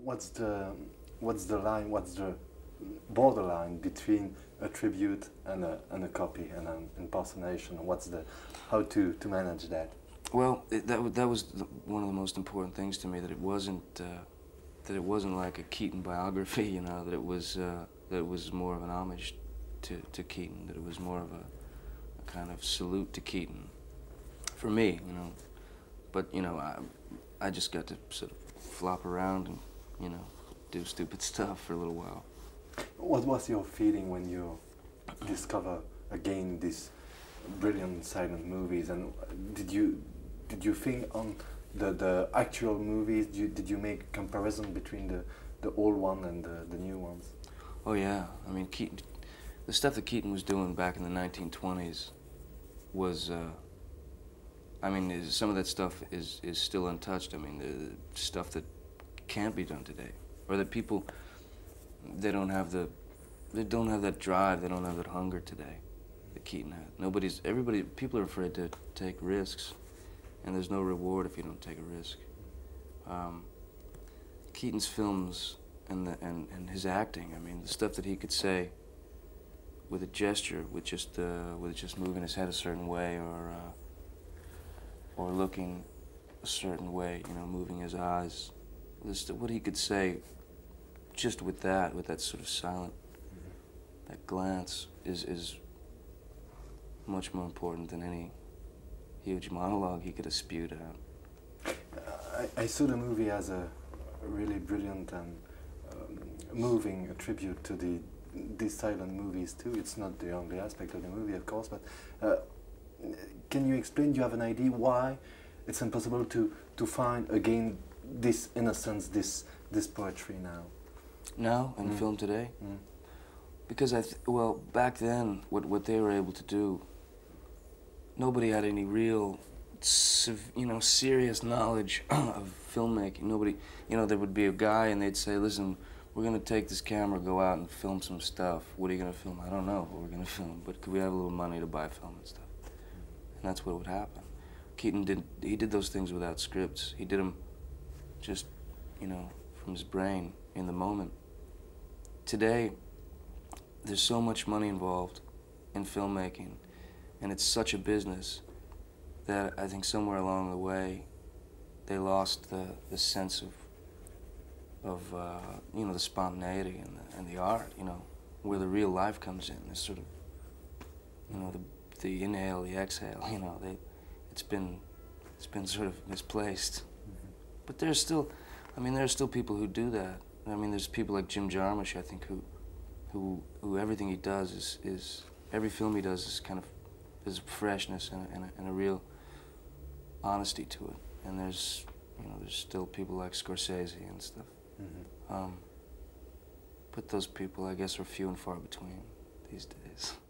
what's the what's the line? What's the borderline between a tribute and a copy and an impersonation? What's the how to manage that? Well, that was one of the most important things to me, that it wasn't like a Keaton biography, you know, that it was more of an homage to Keaton, that it was more of a kind of salute to Keaton for me, you know. But you know, I just got to sort of flop around and, you know, do stupid stuff for a little while. What was your feeling when you discover again these brilliant silent movies? And did you think on the actual movies? Did you make comparison between the old one and the new ones? Oh yeah, I mean, Keaton, the stuff that Keaton was doing back in the 1920s was, I mean, some of that stuff is still untouched. I mean, the stuff that can't be done today, or that people, they don't have that drive, they don't have that hunger today that Keaton had. People are afraid to take risks, and there's no reward if you don't take a risk. Keaton's films and his acting, I mean, the stuff that he could say with a gesture, with just moving his head a certain way, or looking a certain way, you know, moving his eyes. What he could say just with that sort of silent, that glance is much more important than any huge monologue he could have spewed out. I saw the movie as a really brilliant and moving tribute to these silent movies too. It's not the only aspect of the movie, of course, but can you explain? Do you have an idea why it's impossible to find again this innocence, this poetry now? Now, in film today? Because well, back then, what they were able to do, nobody had any real, you know, serious knowledge of filmmaking. Nobody, you know, there would be a guy and they'd say, listen, we're gonna take this camera, go out and film some stuff. What are you gonna film? I don't know what we're gonna film, but could we have a little money to buy film and stuff? And that's what would happen. Keaton did those things without scripts. He did them just, you know, from his brain in the moment. Today, there's so much money involved in filmmaking, and it's such a business that I think somewhere along the way they lost the sense of you know, the spontaneity and the art, you know, where the real life comes in. This sort of, you know, the inhale, the exhale, you know, it's been sort of misplaced. But there's still, I mean, there are still people who do that. I mean, there's people like Jim Jarmusch, I think, who everything he does is every film he does is kind of, there's a freshness and a real honesty to it. And there's, you know, there's still people like Scorsese and stuff. But those people, I guess, are few and far between these days.